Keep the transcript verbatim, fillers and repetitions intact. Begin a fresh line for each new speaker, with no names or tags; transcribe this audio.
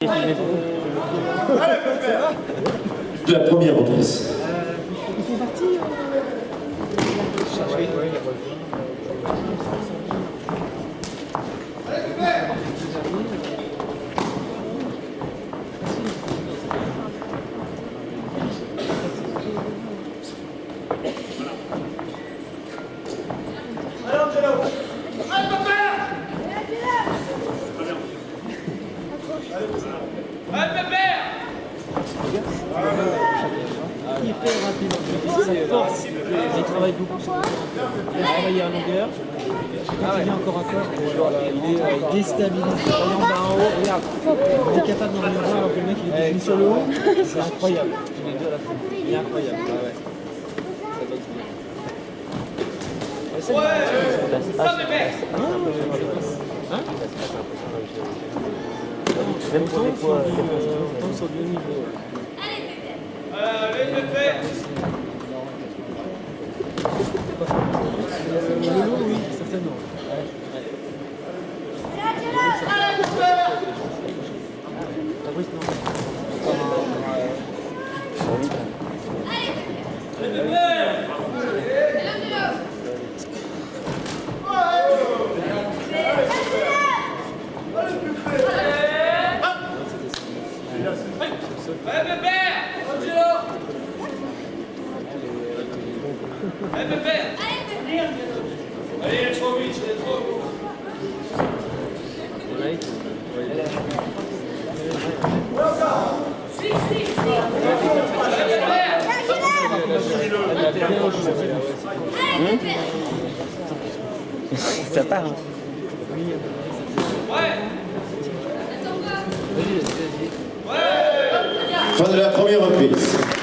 De la première reprise.
Ils sont partis. Hyper rapide, c'est sa force. Il travaille beaucoup. Il a travaillé à longueur. Quand il vient encore à corps, il, est, euh, il déstabilise. Voyons d'en haut, regarde. Il est capable d'en revenir là alors que le mec il est sur le haut. C'est incroyable. Il est deux à la fin. Il est incroyable. Ah ouais. Ça boxe bien. Ouais, ça de mec. Hein? Même pour des fois, on sur le niveau.
Allez, Pépé!
Le lot, oui, certainement. Fabrice, non.
Allez, Pépé! Allez, il est trop vite, il est trop vite!
Ça part, hein?
Ouais!
Fin de la première reprise.